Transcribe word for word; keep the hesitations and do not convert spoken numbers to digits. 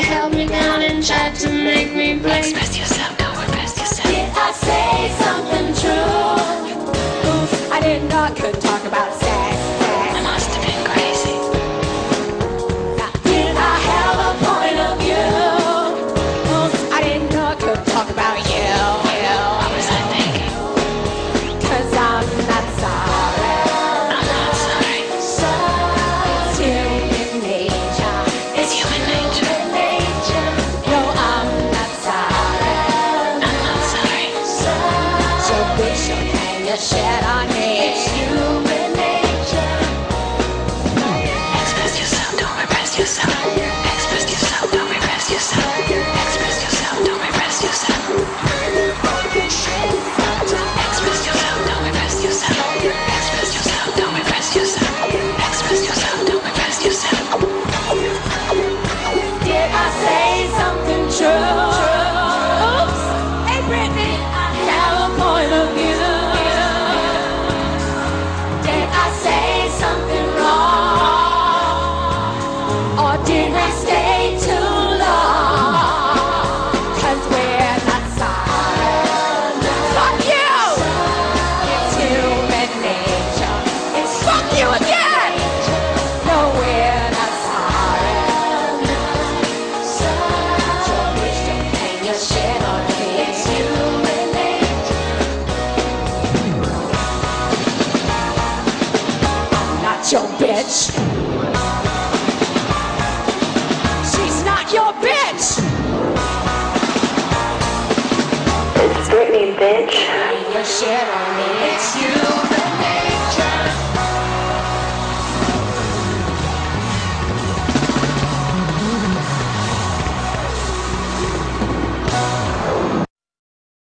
held me down and tried to make me break. Express yourself, don't repress yourself. Did I say something true? Oof, I did not could talk about sex. I must have been crazy. Did I have a point of view? Oof, I did not could talk about you. What was I thinking? Cause I'm not sorry. I'm not sorry. It's human nature. It's human nature. No, I'm not sorry. I'm not sorry. So bitch, don't hang your shit on me. It's human nature. Express yourself, don't repress yourself. Express yourself, don't repress yourself. Express yourself, don't repress yourself. Express yourself, don't repress yourself. Express yourself, don't repress yourself. Express yourself, don't repress yourself. Did I say something true? Oops. Hey, Brittany, I have a point of view. Did I say something wrong? Or did we stay too long? Cause we're not sorry. Fuck you! It's human nature. It's fuck you again! No, we're not sorry. So bitch, don't hang your shit on me. It's human nature. I'm not your bitch. She's not your bitch. It's Brittany, bitch. Hang your shit on me.